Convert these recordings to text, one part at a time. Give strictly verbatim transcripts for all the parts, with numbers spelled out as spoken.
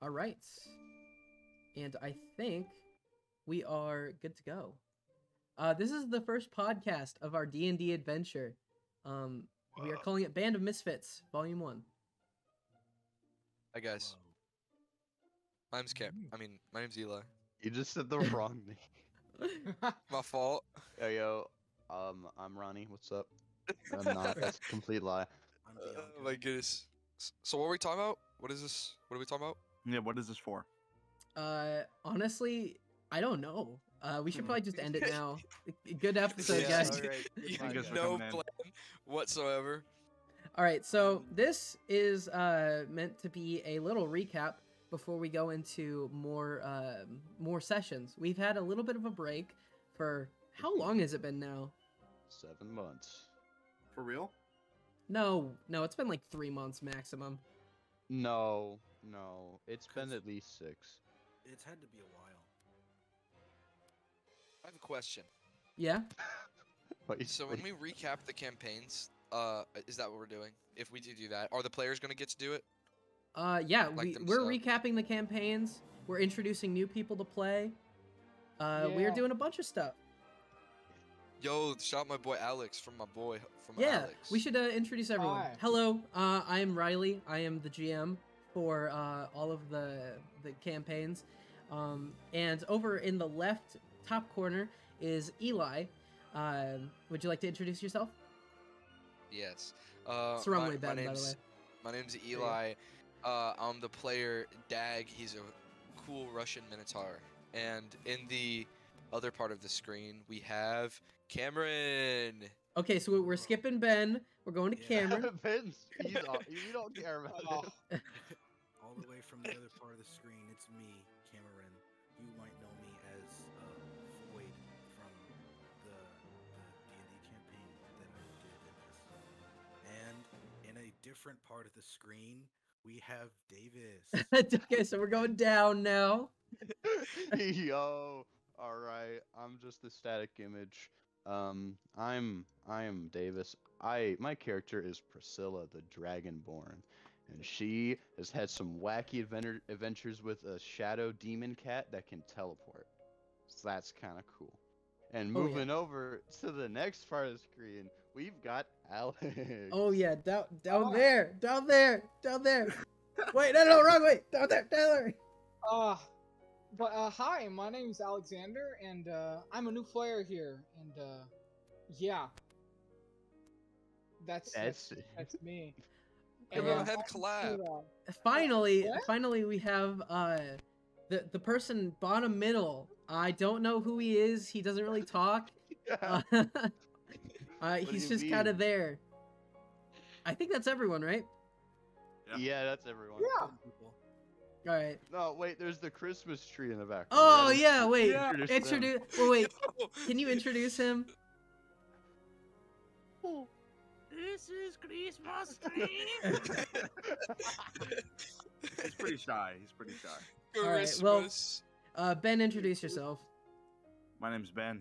All right. And I think we are good to go. Uh, this is the first podcast of our D and D adventure. Um, we are calling it Band of Misfits, Volume one. Hi, guys. My name's Cam. I mean, my name's Eli. You just said the wrong name. My fault. Yo, yo, um, I'm Ronnie. What's up? I'm not. That's a complete lie. Uh, my goodness. S- So what are we talking about? What is this? What are we talking about? Yeah, what is this for? Uh, honestly, I don't know. Uh, we should probably just end it now. Good episode, Yeah, guys. all right. You I guess have we're no coming in. plan whatsoever. All right, so this is uh, meant to be a little recap before we go into more uh, more sessions. We've had a little bit of a break for how long has it been now? Seven months. For real? No, no, it's been like three months maximum. No, no. It's been at least six. It's had to be a while. I have a question. Yeah. Wait, So when wait. we recap the campaigns, uh, is that what we're doing? If we do do that, are the players gonna get to do it? Uh, yeah, Like we, we're themselves. recapping the campaigns. We're introducing new people to play. Uh, we're Yeah. doing a bunch of stuff. Yo, shout out my boy Alex from my boy from Yeah, Alex. we should uh, introduce everyone. Hi. Hello, uh, I am Riley. I am the G M for uh, all of the the campaigns. Um, and over in the left top corner is Eli. Um, would you like to introduce yourself? Yes. Uh, It's the wrong my, way, my Ben, by the name's way. my name's you go. Eli. Uh, I'm the player Dag. He's a cool Russian Minotaur. And in the other part of the screen, we have Cameron. Okay, so we're skipping Ben. We're going to Yeah. Cameron. Vince, he's off. You don't care about Oh. him. All the way from the other part of the screen, it's me, Cameron. You might know me as uh, Void from the, the D and D campaign that I did in this. And in a different part of the screen, we have Davis. Okay, so we're going down now. Yo, all right. I'm just the static image. Um, I'm I'm Davis. I my character is Priscilla, the Dragonborn, and she has had some wacky adventure adventures with a shadow demon cat that can teleport. So that's kind of cool. And Oh, yeah. moving over to the next part of the screen, we've got Alex. Oh yeah, down down Oh. there, down there, down there. Wait, no, no, wrong way. Down there, down there. Uh, but uh, hi, my name's Alexander, and uh, I'm a new player here, and uh, yeah, that's that's, That's that's me. Give And, him a uh, head also, clap. uh, Finally, What? finally, we have uh, the the person bottom middle. I don't know who he is. He doesn't really talk. Uh, uh, do he's you just kind of mean? there. I think that's everyone, right? Yeah, that's everyone. Yeah. People. All right. No, wait, there's the Christmas tree in the background. Oh We yeah, haven't wait. Yeah. introduced them. Introduce. Well, wait. Yo. Can you introduce him? This is Christmas tree. He's pretty shy. He's pretty shy. All right, well- Christmas. Uh, Ben, introduce yourself. My name's Ben.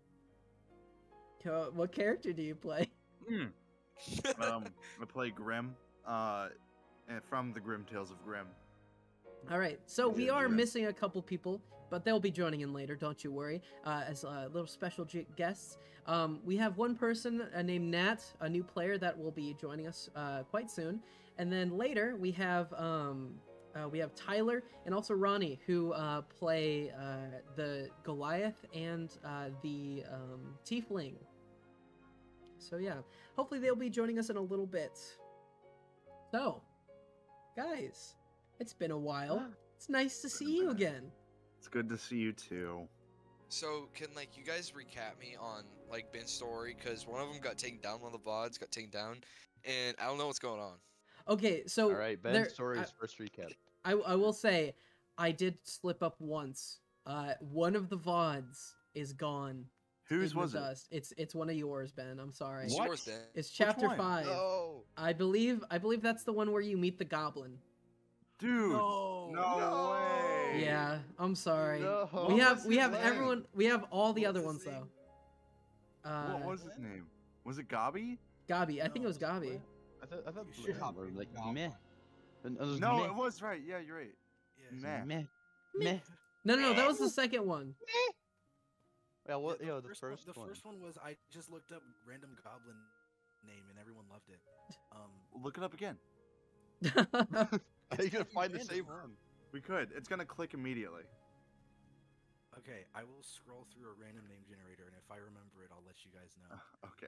Co- What character do you play? Hmm. Um, I play Grimm. Uh, and from the Grimm Tales of Grimm. All right, so we Yeah, are yeah. missing a couple people, but they'll be joining in later. Don't you worry. Uh, as uh, little special j- guests, um, we have one person uh, named Nat, a new player that will be joining us uh, quite soon, and then later we have um, uh, we have Tyler and also Ronnie who uh, play uh, the Goliath and uh, the um, Tiefling. So yeah, hopefully they'll be joining us in a little bit. So, guys. It's been a while. It's nice to see you again. It's good to see you too. So can like you guys recap me on like Ben's story because one of them got taken down, one of the V O Ds got taken down, and I don't know what's going on. Okay, so All right, Ben's there- story I- is first recap. I, I will say, I did slip up once. Uh, one of the V O Ds is gone. Whose in the was it? dust. It's it's one of yours, Ben. I'm sorry. It's What? yours, Ben. It's chapter one? five. No. I believe I believe that's the one where you meet the goblin. Dude. No. No, No. way. Yeah, I'm sorry. No. We What have was we his have name? everyone. We have all the What other was ones his name? though. Uh, What was his name? Was it Gabi? Gabi? I think it No, was it was Gabi. I thought I thought You Blue should were like have- meh. And it was No, meh. it was right. Yeah, you're right. Yeah, Meh. Meh. Meh. No, no, no, that was the second one. Yeah, what? Yeah, Yo, the first one, the one. first one was I just looked up random goblin name and everyone loved it. Um, Look it up again. Are you gonna find the Random. same one? We could. It's gonna click immediately. okay, I will scroll through a random name generator, and if I remember it, I'll let you guys know.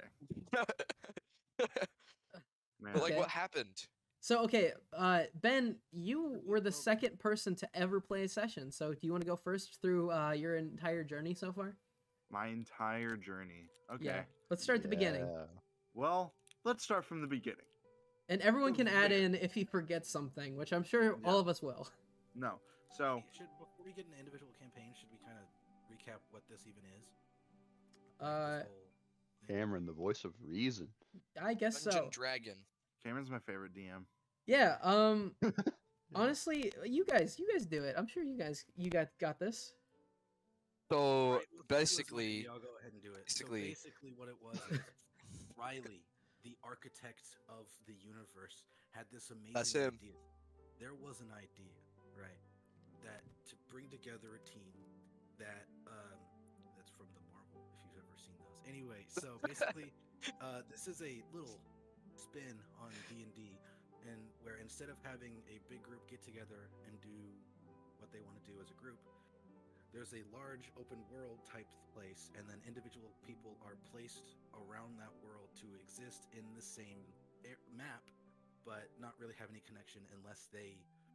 Okay. Man. But like, Okay. what happened? So okay, uh, Ben, you were the second person to ever play a session. So do you want to go first through uh, your entire journey so far? My entire journey. Okay. Yeah. Let's start at the beginning, Yeah. Well, let's start from the beginning. and everyone can add There. in if he forgets something, which I'm sure Yeah. all of us will. No. So, Should before we get into individual campaigns, should we kind of recap what this even is? Uh, Like, this whole thing? Cameron, the voice of reason. I guess Dungeon so. Dragon. Cameron's my favorite D M. Yeah. Um. Honestly, you guys, you guys do it. I'm sure you guys, you got got this. So Alright, well, since it was my basically, idea, I'll go ahead and do it. basically- so basically, what it was is Riley, the architect of the universe, had this amazing That's him. idea. There was an idea, right, that to bring together a team that um, that's from the Marvel, if you've ever seen those. Anyway, so basically, uh, this is a little spin on D and D, and where instead of having a big group get together and do what they want to do as a group, there's a large open world type place, and then individual people are placed around that world to exist in the same a- map, but not really have any connection unless they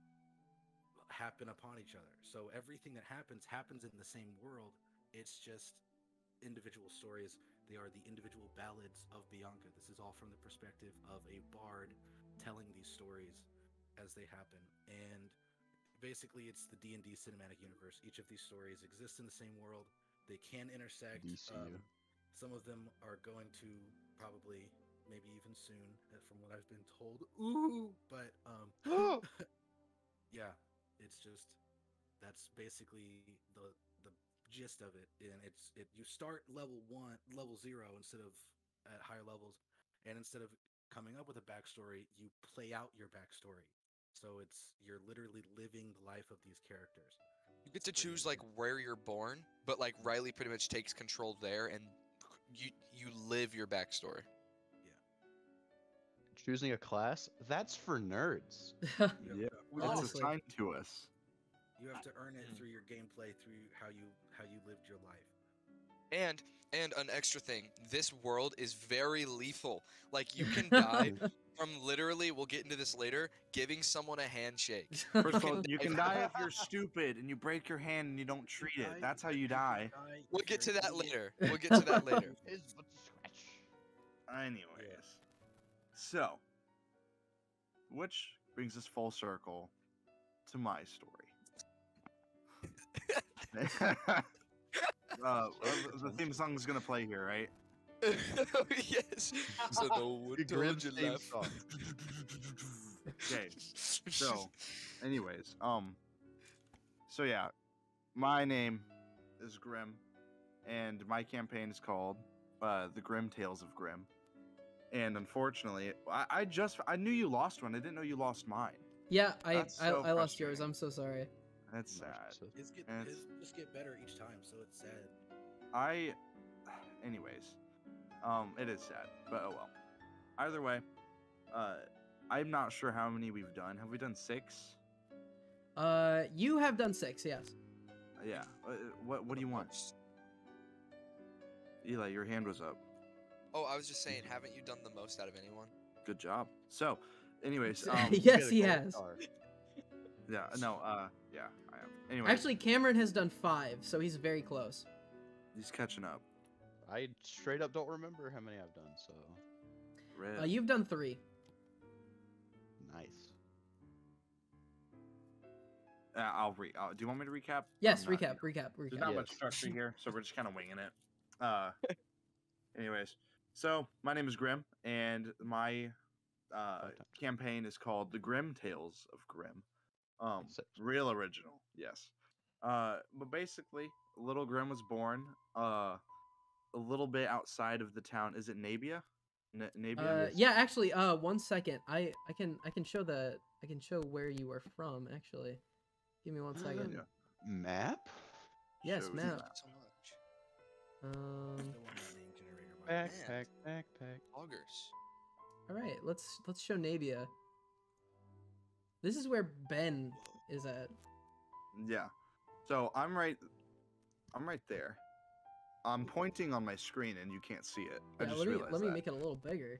happen upon each other. So everything that happens happens in the same world. It's just individual stories. They are the individual ballads of Bianca. This is all from the perspective of a bard telling these stories as they happen. And basically, it's the D and D cinematic universe. Each of these stories exist in the same world. They can intersect. D C U. Um, some of them are going to probably, maybe even soon, uh, from what I've been told. Ooh, but um, yeah, it's just that's basically the the gist of it. And it's it. You start level one, level zero instead of at higher levels, and instead of coming up with a backstory, you play out your backstory. So it's you're literally living the life of these characters. you get to Pretty choose like amazing. where you're born, but like Riley pretty much takes control there, and you you live your backstory. Choosing a class? That's for nerds. You have Yeah. to- It's Honestly. assigned to us. You have to earn it Mm. through your gameplay, through how you how you lived your life. And and an extra thing, this world is very lethal. Like you can die from literally, we'll get into this later, giving someone a handshake. First of all, can you die can from die that. if you're stupid and you break your hand and you don't treat You it. die- That's how you you die. die We'll if get to you're an that idiot. later. We'll get to that later. It's but scratch. Anyways, so which brings us full circle to my story. uh, the theme song is gonna play here, right? Yes. So no one The told Grimm's you theme left. song. Okay. So, anyways, um, so yeah, my name is Grimm, and my campaign is called uh, "The Grimm Tales of Grimm." And unfortunately, I, I just I knew you lost one. I didn't know you lost mine. Yeah, I That's I, so I lost yours. frustrating. I'm so sorry. That's sad. It's get And it's it's- just get better each time, so it's sad. I, anyways, um, it is sad, but oh well. Either way, uh, I'm not sure how many we've done. Have we done six? Uh, you have done six, yes. Uh, yeah. Uh, what What do you want, Eli? Your hand was up. Oh, I was just saying, haven't you done the most out of anyone? Good job. So, anyways, um, Yes, Get a he gold has. star. yeah, no, uh, yeah, I am. Anyway, Actually, Cameron has done five, so he's very close. he's catching up. I straight up don't remember how many I've done, so Red. Uh, you've done three. nice. Uh, I'll re. Uh, do you want me to recap? Yes, I'm not- recap, recap, There's recap. not Yes. much structure here, so we're just kind of winging it. Uh, anyways, so my name is Grimm, and my uh, Five times. campaign is called "The Grimm Tales of Grimm." Um, Six. real original, yes. Uh, but basically, little Grimm was born uh, a little bit outside of the town. Is it Nabia? N- Nabia? Uh, yeah, actually, uh, one second. I I can I can show the I can show where you are from. Actually, Give me one second. Yeah. Map? Yes, Shows map. map. So much. Um. Still on that name generator. By the way. Backpack, backpack. Augers. All right. Let's let's show Navia. This is where Ben is at. Yeah. So I'm right. I'm right there. I'm pointing on my screen and you can't see it. I Yeah, just let me realized let me that. make it a little bigger.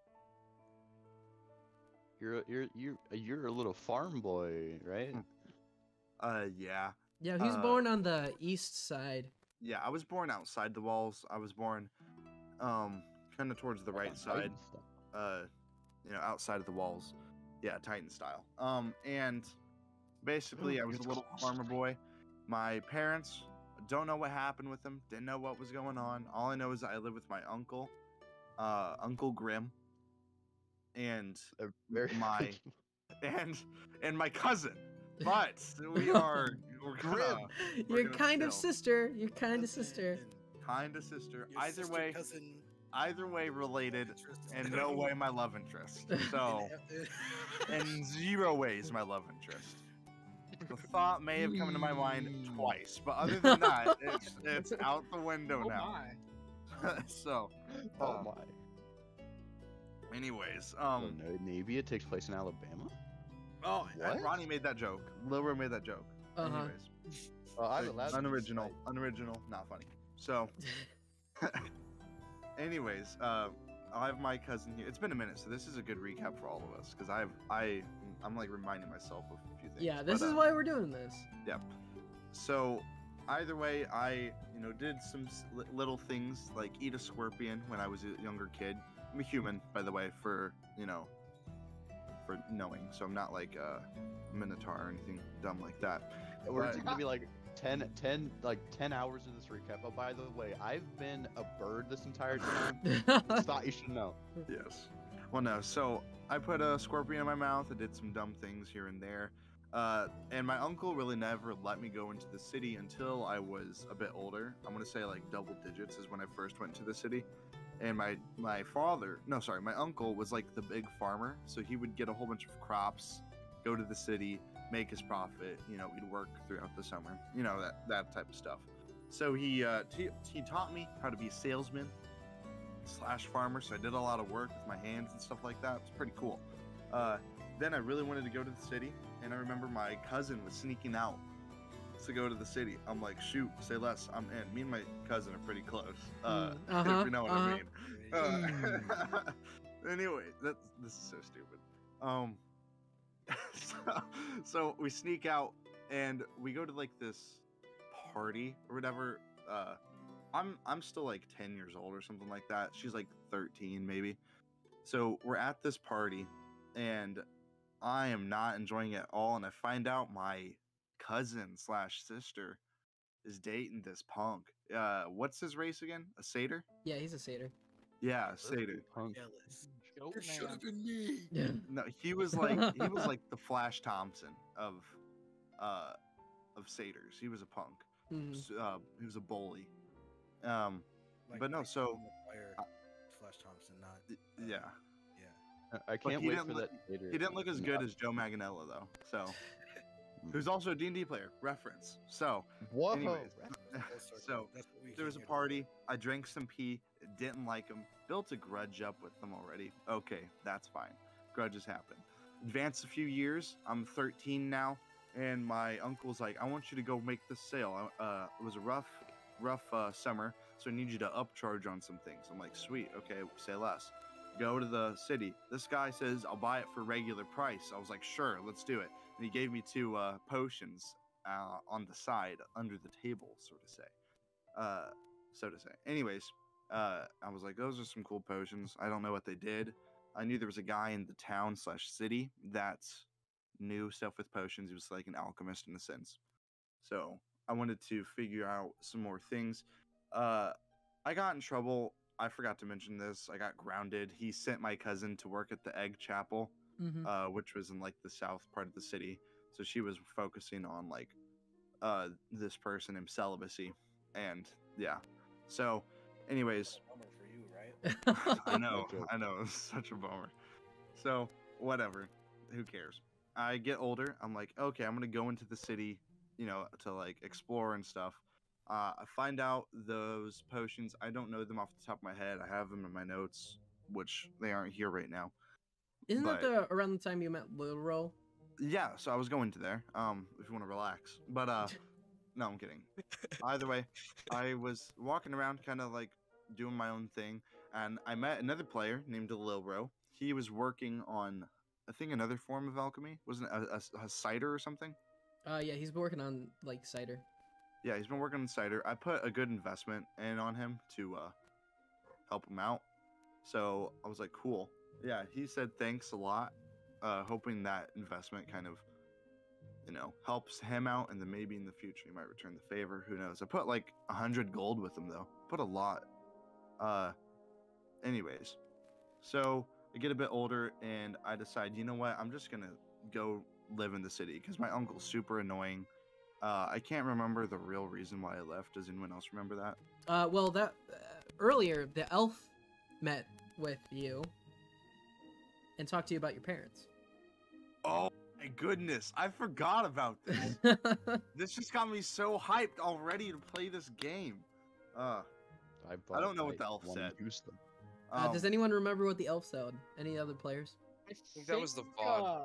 You're you're you're you're a little farm boy, right? Hmm. Uh, yeah. Yeah, he's Uh, born on the east side. Yeah, I was born outside the walls. I was born, um, kind of towards the right side. Titan stuff. Uh, you know, outside of the walls. Yeah, Titan style. Um, and basically, I was a little farmer boy. My parents don't know what happened with them. Didn't know what was going on. All I know is that I live with my uncle, uh, Uncle Grimm, and They're very my and and my cousin. But we are we're Grim. gonna, we're Your gonna kind of chill. sister. Your kind of sister. kind of sister. Your Either sister, way, cousin, either way related, interest is and not- no way my love interest. So, in zero ways my love interest. The thought may have come into my mind twice, but other than that, it's it's out the window Oh now. my. So, Oh uh, my. anyways, Oh, um, no, Navy. It takes place in Alabama. oh, and What? Ronnie made that joke. Lilro made that joke. Uh huh. Anyways, Oh, I'm like, allowed. to unoriginal, cite- unoriginal, not funny. So, anyways, uh, I have my cousin here. It's been a minute, so this is a good recap for all of us because I've I I'm like reminding myself of a few things. Yeah, this but, is uh, why we're doing this. Yep. So, either way, I you know did some s- li- little things like eat a scorpion when I was a younger kid. I'm a human, by the way, for you know, for knowing. So I'm not like a minotaur or anything dumb like that. We're But- just gonna be like ten, ten, like ten hours in this recap. Oh, by the way, I've been a bird this entire time. Just thought you should know. Yes. Well, no. So I put a scorpion in my mouth. I did some dumb things here and there. Uh, and my uncle really never let me go into the city until I was a bit older. I'm gonna say like double digits is when I first went to the city. And my my father, no, sorry, my uncle was like the big farmer, so he would get a whole bunch of crops, go to the city, make his profit. You know, we'd work throughout the summer. You know that that type of stuff. So he uh, t- he taught me how to be a salesman slash farmer. So I did a lot of work with my hands and stuff like that. It was pretty cool. Uh, then I really wanted to go to the city, and I remember my cousin was sneaking out to go to the city. I'm like, shoot, say less, I'm in. Me and my cousin are pretty close. Uh, Mm, uh-huh, if you know what uh-huh. I mean. Uh, anyway, that's this is so stupid. Um, so, so we sneak out and we go to like this party or whatever. Uh, I'm I'm still like ten years old or something like that. She's like thirteen maybe. So we're at this party, and I am not enjoying it at all. And I find out my cousin slash sister is dating this punk. Uh, what's his race again? A satyr? Yeah, he's a satyr. Yeah, satyr. Punk. Jealous. Goat It should man. have been me. Yeah. No, he was like he was like the Flash Thompson of uh of satyrs. He was a punk. Mhm. S- Uh, he was a bully. Um, Like, but no, like so Tom McGuire, uh, Flash Thompson, not. y- uh, yeah, Yeah. I can't he wait didn't for look- that later. he didn't look as No. good as Joe Manganiello though. So who's also a D and D player. Reference. So Whoa. anyways, Full circle. so That's what we there was a came here to party. I drank some pee. Didn't like them. Built a grudge up with them already. Okay, that's fine. Grudges happen. Advance a few years. I'm thirteen now, and my uncle's like, "I want you to go make this sale. Uh, it was a rough, rough uh, summer, so I need you to upcharge on some things." I'm like, "Sweet. Okay, say less." Go to the city. This guy says, "I'll buy it for regular price." I was like, "Sure, let's do it." And he gave me two uh, potions uh, on the side under the table, so to say. Uh, so to say. Anyways, uh, I was like, those are some cool potions. I don't know what they did. I knew there was a guy in the town slash city that knew stuff with potions. He was like an alchemist in a sense. So I wanted to figure out some more things. Uh, I got in trouble. I forgot to mention this. I got grounded. He sent my cousin to work at the Egg Chapel, Mhm. uh, which was in like the south part of the city. So she was focusing on like uh, this person in celibacy, and yeah. So, anyways, Bummer for you, right? I know, joke. I know, it's such a bummer. So, whatever, who cares? I get older. I'm like, okay, I'm gonna go into the city, you know, to like explore and stuff. Uh, I find out those potions. I don't know them off the top of my head. I have them in my notes, which they aren't here right now. Isn't but- that the around the time you met Lil Ro? Yeah, so I was going to there. Um, if you want to relax, but uh, no, I'm kidding. Either way, I was walking around, kind of like doing my own thing, and I met another player named Lilro. He was working on, I think, another form of alchemy. Wasn't it a, a, a cider or something? Uh, yeah, he's been working on like cider. Yeah, he's been working on cider. I put a good investment in on him to uh, help him out. So I was like, cool. Yeah, he said thanks a lot, uh, hoping that investment kind of, you know, helps him out, and then maybe in the future he might return the favor. Who knows? I put like a hundred gold with him though. Put a lot. Uh, anyways, so I get a bit older and I decide, you know what? I'm just gonna go live in the city because my uncle's super annoying. Uh, I can't remember the real reason why I left. Does anyone else remember that? Uh, well, that uh, earlier the elf met with you and talked to you about your parents. Oh my goodness, I forgot about this. This just got me so hyped already to play this game. Uh, I, I don't know what like, the elf one said. use them. uh, um, does anyone remember what the elf said? Any other players? I think that was the think, V O D. uh,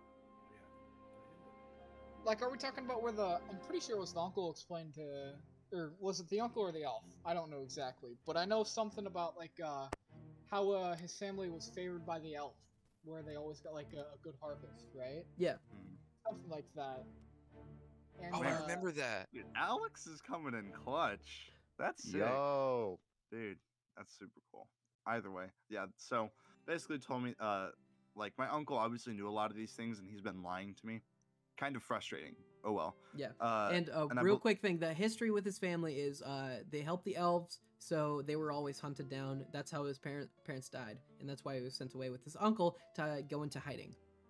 like, are we talking about where the? I'm pretty sure it was the uncle explained to, or was it the uncle or the elf? I don't know exactly, but I know something about like uh, how uh, his family was favored by the elf, where they always got like a, a good harvest, right? Yeah. hmm. Something like that. And, Oh, I uh, remember that. Dude, Alex is coming in clutch. That's sick. Yo. Dude, that's super cool. Either way, yeah. So basically, told me, uh, like my uncle obviously knew a lot of these things, and he's been lying to me. Kind of frustrating. Oh well. Yeah. Uh, and a and I real bel- quick thing, the history with his family is uh, they helped the elves, so they were always hunted down. That's how his parent, parents died, and that's why he was sent away with his uncle to go into hiding.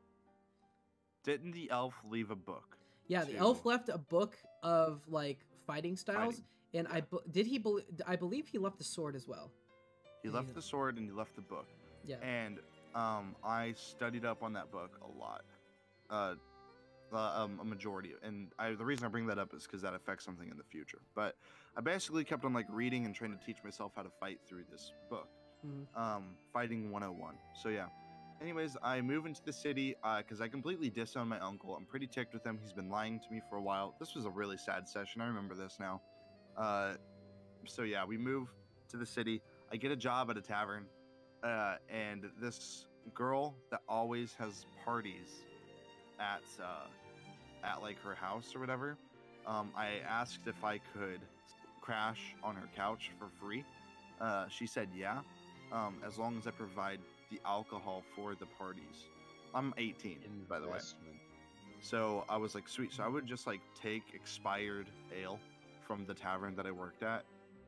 didn't the elf leave a book? Yeah, the to- elf left a book of like fighting styles, Fighting, and I yeah. be- did he bel I believe he left the sword as well. He left the sword and he left the book. Yeah. And um, I studied up on that book a lot. Uh, uh, um, a majority, and I, the reason I bring that up is because that affects something in the future. But I basically kept on like reading and trying to teach myself how to fight through this book, Mhm. um, Fighting one oh one. So yeah. Anyways, I move into the city because I completely disown my uncle. I'm pretty ticked with him. He's been lying to me for a while. This was a really sad session. I remember this now. Uh, so yeah, we move to the city. I get a job at a tavern, uh, and this girl that always has parties at uh, at like her house or whatever. Um, I asked if I could crash on her couch for free. Uh, she said yeah, um, as long as I provide the alcohol for the parties. I'm eighteen, by the way. Investment. So I was like, sweet. So I would just like take expired ale from the tavern that I worked at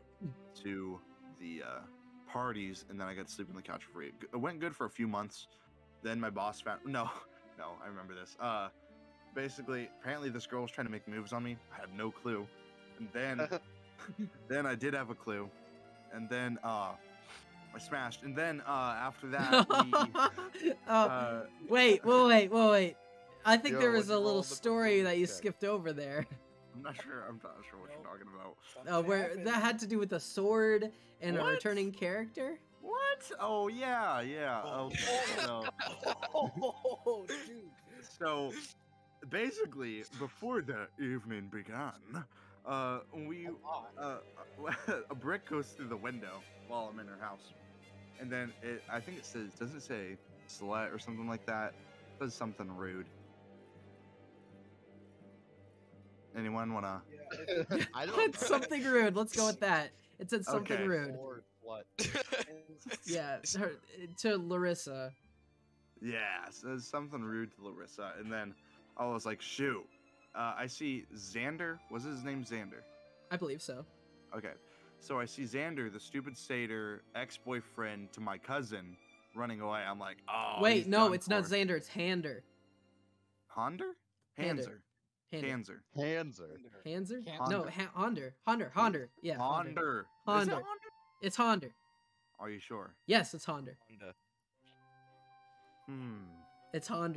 to the uh, parties, and then I got to sleep on the couch for free. It went good for a few months. Then my boss found no, no, I remember this. Uh, basically, apparently this girl was trying to make moves on me. I had no clue, and then then I did have a clue, and then uh, I smashed, and then uh, after that, we, oh, uh, wait, wait, wait, wait, wait. I think Yo, there was what'd you a roll little the story that you check? skipped over there. I'm not sure. I'm not sure what you're talking about. Uh, where that had to do with a sword and a What? returning character. What? Oh yeah, yeah. Okay. So, Oh, dude. so basically, before the evening began, uh, we uh, a brick goes through the window while I'm in her house, and then it. I think it says, doesn't it say slut or something like that? It says something rude. Anyone wanna? I don't It's something rude. Let's go with that. It said something Okay. rude. Or what? Yeah, her, to Larissa. Yeah, it says something rude to Larissa, and then I was like, shoot. Uh, I see Xander. Was his name Xander? I believe so. Okay. So I see Xander, the stupid satyr ex-boyfriend to my cousin, running away. I'm like, oh. Wait, he's no, done it's not for. Xander. It's Hander. Honder? Hander. Hanser. Hander. Hanser. Hands are. Hanser? Hanser. No, ha- Honder. Honder. Honder. Yeah. Honder. Honder. Is it Honder. Honder? It's Honder. Are you sure? Yes, it's Honder. Hmm. It's Honder.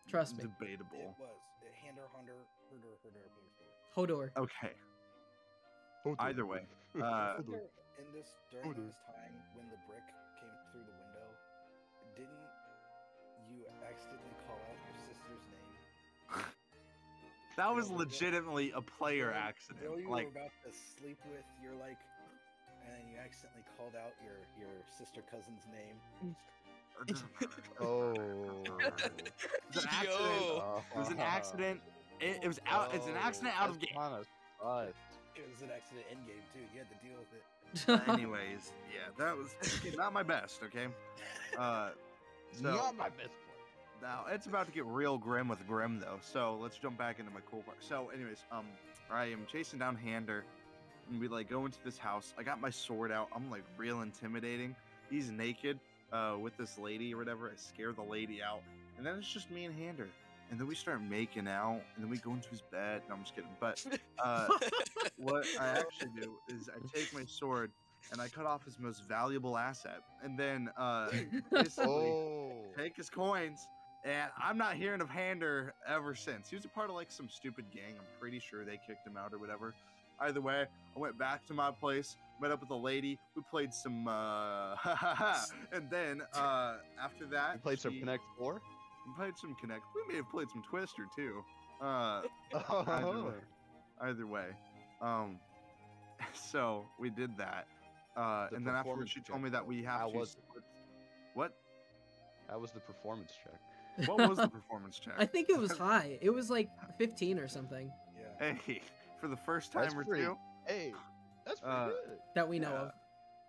Trust me. debatable. It was. It, Hander, Hunter, Herder, Herder, Herder. Hodor. Okay. Either way, uh, There, in this during Herder. this time when the brick came through the window, didn't you accidentally call out your sister's name? that was Yeah, legitimately a player Girl- accident. Girl you Like, were about to sleep with, you're like, and then you accidentally called out your your sister cousin's name. Oh. It was an accident. Yo. It was an accident. It, it was out. It's an accident out of That's game. on us. Us. It was an accident in game too. You had to deal with it. Anyways, yeah, that was okay, not my best. Okay. Uh, so Not my best play. now it's about to get real grim with Grimm though. So let's jump back into my cool part. So, anyways, um, I am chasing down Hander, and we like go into this house. I got my sword out. I'm like real intimidating. He's naked, uh, with this lady or whatever. I scare the lady out, and then it's just me and Hander. And then we start making out, and then we go into his bed. No, I'm just kidding. But uh, what I actually do is I take my sword and I cut off his most valuable asset, and then uh, basically Oh. take his coins. And I'm not hearing of Hander ever since. He was a part of like some stupid gang. I'm pretty sure they kicked him out or whatever. Either way, I went back to my place, met up with a lady. We played some, uh, and then uh, after that, You played some she- Connect Four? we played some Connect. We may have played some Twister too. Uh, Oh. either way, either way. Um, so we did that. Uh, The and then afterwards, performance she told check, me that though. we have How to. was it? split- What? That was the performance check. What was the performance check? I think it was high. It was like fifteen or something Yeah. Hey, for the first That's time or pretty- two. Hey, that's pretty Uh, good. that we know Yeah. of.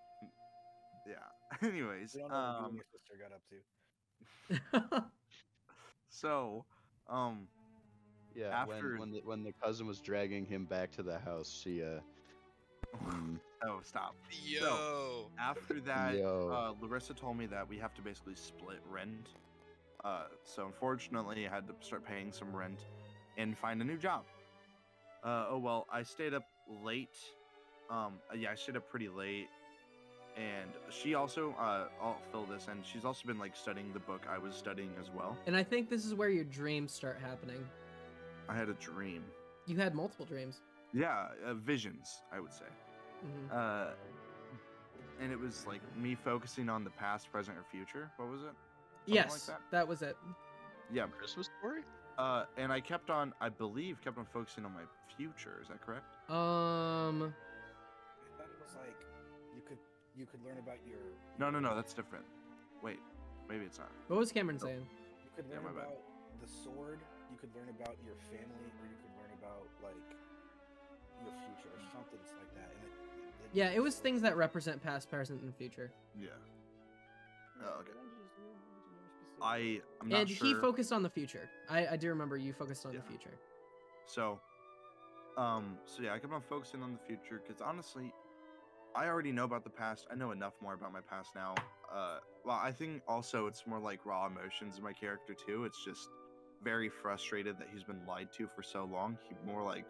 Yeah. Anyways, We don't know what you and um, your sister got up to. so, um, Yeah, after- when when the, when the cousin was dragging him back to the house, she uh. mm, oh, stop. Yo. After that, Yo. uh, Larissa told me that we have to basically split rent. Uh, so unfortunately, I had to start paying some rent and find a new job. Uh, oh well, I stayed up late. Um, uh, yeah, I stayed up pretty late, and she also, uh, I'll fill this in. She's also been like studying the book I was studying as well. And I think this is where your dreams start happening. I had a dream. You had multiple dreams. Yeah, uh, visions, I would say. hmm Uh, and it was like me focusing on the past, present, or future. What was it? Something Yes, like that? that was it. Yeah. Christmas story? Uh, and I kept on, I believe, kept on focusing on my future. Is that correct? Um, I thought it was like you could you could learn about your. No, no, no. That's different. Wait, maybe it's not. what was Cameron saying? You could Yeah, learn my bad. about the sword. You could learn about your family, or you could learn about like your future, or something like that. And it, it, Yeah, it was things that represent past, present, and future. Yeah. Oh, okay. I, I'm not And sure. he focused on the future. I, I do remember you focused on Yeah. the future. So, um, so yeah, I kept on focusing on the future because honestly, I already know about the past. I know enough more about my past now. Uh, well, I think also it's more like raw emotions in my character too. It's just very frustrated that he's been lied to for so long. He more like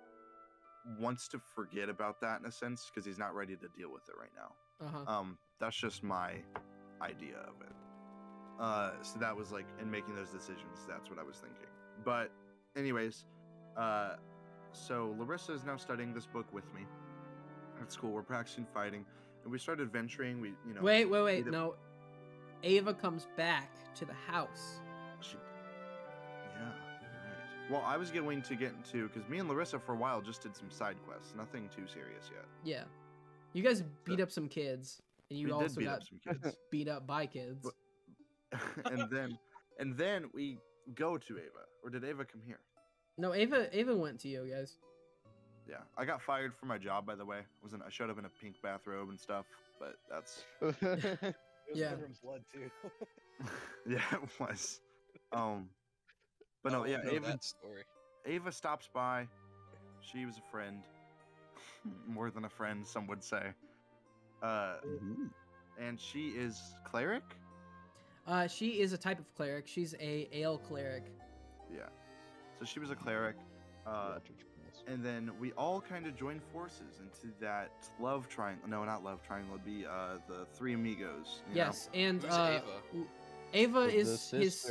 wants to forget about that in a sense because he's not ready to deal with it right now. Uh huh. Um, that's just my idea of it. Uh, so that was like in making those decisions, that's what I was thinking. But, anyways, uh, so Larissa is now studying this book with me at school. We're practicing fighting, and we started venturing. We, you know, Wait, wait, wait. either- No. Ava comes back to the house. She, yeah, you're right. Well, I was going to get into because me and Larissa for a while just did some side quests, nothing too serious yet. Yeah. You guys beat up some kids, and you we also did beat got up some kids. beat up by kids. But- and then and then we go to Ava. Or did Ava come here? No, Ava Ava went to you guys. Yeah. I got fired from my job, by the way. I was in, I showed up in a pink bathrobe and stuff, but that's It was Yeah. Pedram's blood too. yeah, it was. Um but no, Oh, I yeah, know Ava that story. Ava stops by. She was a friend. More than a friend, some would say. Uh Mhm. and she is cleric? Uh, she is a type of cleric. She's a ale cleric. Yeah. So she was a cleric. Uh Electric class. And then we all kind of joined forces into that love triangle. No, not love triangle. It'd be uh, the three amigos. you know? Yes, and Who's uh, Ava? Ava The is his sister.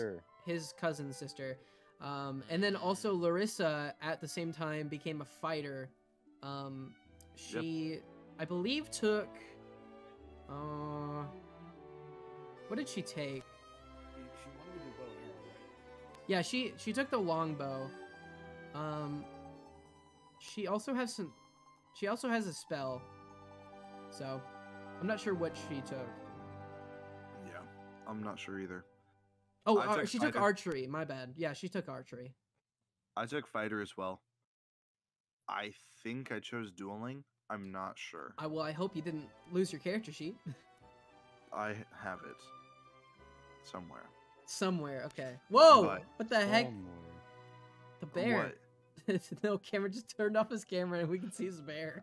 his cousin's sister. Um, and then also Larissa at the same time became a fighter. Um, she, I believe, took. Uh, what did she take? She, she wanted to do bow and arrow, right? Yeah, she she took the longbow. Um, she also has some. She also has a spell. So, I'm not sure what she took. Yeah, I'm not sure either. Oh, I uh, took she took fighter. archery. My bad. Yeah, she took archery. I took fighter as well. I think I chose dueling. I'm not sure. I well, I hope you didn't lose your character sheet. I have it somewhere. Somewhere. Okay. Whoa! But- what the heck? Somewhere. The bear. What? No, camera just turned off his camera and we can see his bear.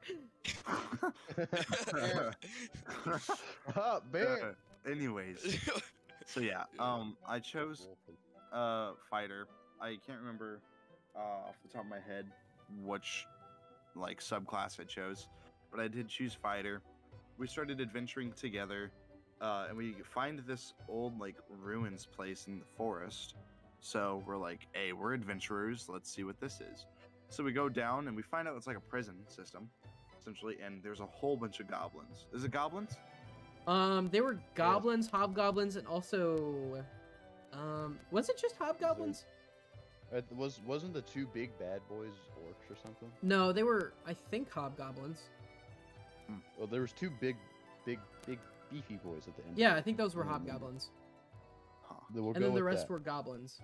Ah, bear. Uh, anyways, so yeah, um, I chose uh fighter. I can't remember uh, off the top of my head which like subclass I chose, but I did choose fighter. We started adventuring together, uh, and we find this old like ruins place in the forest. So we're like, hey, we're adventurers. Let's see what this is. So we go down and we find out it's like a prison system, essentially, and there's a whole bunch of goblins. Is it goblins? Um, there were goblins, hobgoblins, and also, um, was it just hobgoblins? Uh, was wasn't the two big bad boys orcs or something? No, they were, I think, hobgoblins. Well, there was two big, big, big beefy boys at the end. Yeah, I think those were Mm. hobgoblins. Huh. Then we'll And go then the with rest that. were goblins.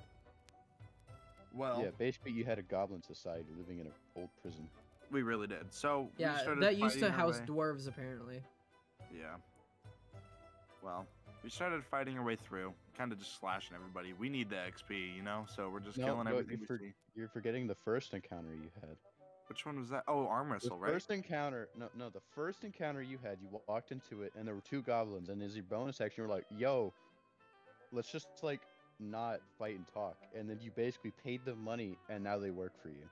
Well, Yeah, basically you had a goblin society living in an old prison. we really did. So we Yeah, started that used to fighting our house way- dwarves, apparently. Yeah. Well, we started fighting our way through, kind of just slashing everybody. We need the X P, you know, so we're just No, killing no, everything you we for- see. You're forgetting the first encounter you had. Which one was that? Oh, arm The wrestle, right? first encounter, no, no, the first encounter you had, you walked into it, and there were two goblins, and as your bonus action, you were like, "Yo, let's just like not fight and talk," and then you basically paid them money, and now they work for you.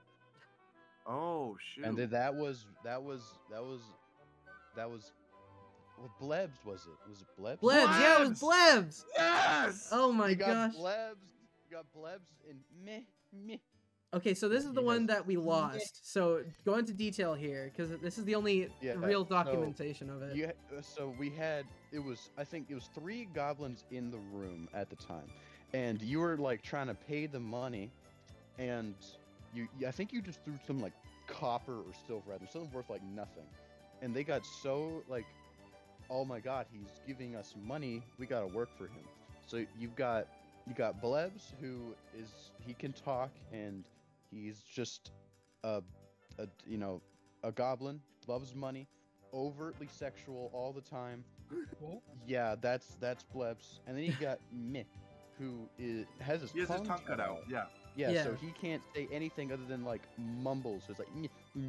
Oh shoot! And then that was that was that was that was what Blebs was it? Was it Blebs? Blebs, yeah, it was Blebs! Yes! Oh my you got gosh. Blebs. You got Blebs and meh meh. Okay, so this is the He one has- that we lost. So go into detail here, because this is the only Yeah, real so documentation of it. You ha- uh, so we had it was I think it was three goblins in the room at the time, and you were like trying to pay the money, and you I think you just threw some like copper or silver at them, something worth like nothing, and they got so like, oh my god, he's giving us money, we gotta work for him. So you've got you got Blebs, who is he can talk and he's just a, a you know a goblin, loves money, overtly sexual all the time. Yeah, that's that's Blebs. And then you got Meh, who is has his He has tongue, his tongue cut out. Yeah. Yeah, Yeah. so he can't say anything other than like mumbles. So it's like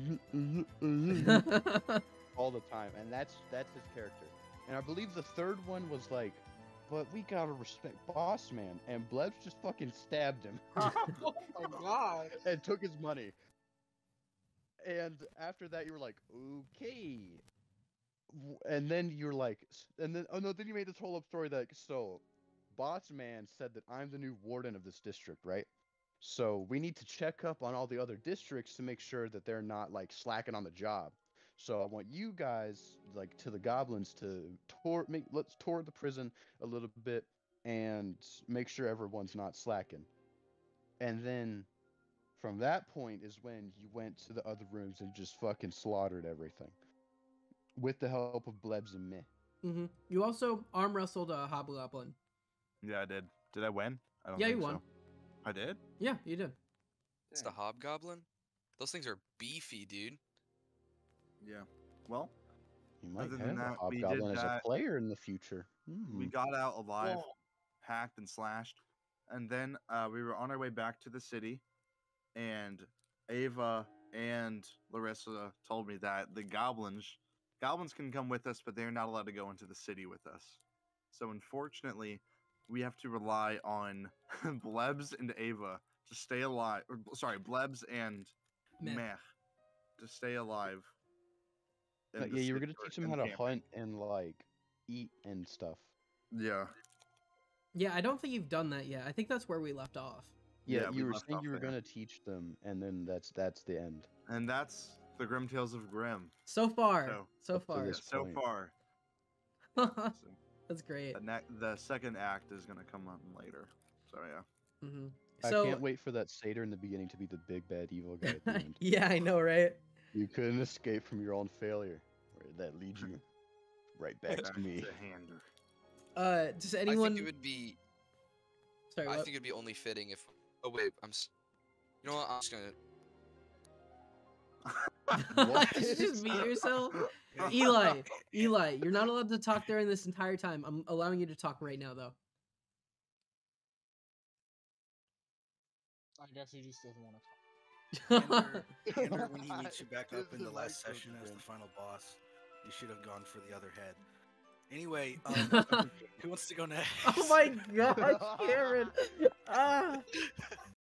all the time, and that's that's his character. And I believe the third one was like, but we gotta respect Boss Man, and Blebs just fucking stabbed him Oh my god. and took his money. And after that, you were like, okay. W- And then you're like, s- and then oh no, then you made this whole up story that so, Boss Man said that I'm the new warden of this district, right? So we need to check up on all the other districts to make sure that they're not like slacking on the job. So I want you guys, like to the goblins, to tour, make let's tour the prison a little bit and make sure everyone's not slacking. And then from that point is when you went to the other rooms and just fucking slaughtered everything with the help of Blebs and Meh. hmm You also arm wrestled a hobgoblin. Yeah, I did. Did I win? I don't Yeah, think you won. so. I did? Yeah, you did. It's the Dang. hobgoblin. Those things are beefy, dude. Yeah. Well, You might Other have than a that, we did hobgoblin as a that. player in the future. we Hmm. got out alive, Oh. hacked and slashed, and then uh, we were on our way back to the city, and Ava and Larissa told me that the goblins goblins can come with us, but they're not allowed to go into the city with us. So unfortunately, we have to rely on Blebs and Ava to stay alive. Or, sorry, Blebs and Meh. Meh to stay alive. in Uh, the yeah, you were city gonna or teach them in how to camp. hunt and like eat and stuff. Yeah. Yeah, I don't think you've done that yet. I think that's where we left off. Yeah, Yeah, we you were left saying off you were there. gonna teach them, and then that's that's the end. And that's the Grim Tales of Grimm. So far, So, so up to far. this So point. far, yeah, so That's great. the, ne- the second act is gonna come on later. So yeah. hmm I So can't wait for that satyr in the beginning to be the big bad evil guy at the end. yeah, I know, right? You couldn't escape from your own failure. Where that leads you right back Back to me. to Hander. Uh, does I anyone? think it would be. Sorry, I what? think it'd be only fitting if. Oh wait, I'm. s- You know what? I'm just gonna. What? Did you just mute yourself? Eli, Eli, you're not allowed to talk during this entire time. I'm allowing you to talk right now, though. I guess he just doesn't want to talk. Hander, Hander, when he meets you back up This in the is last like session as the Grimm. final boss, you should have gone for the other head. Anyway, um, who wants to go next? Oh my gosh, Cameron! Ah.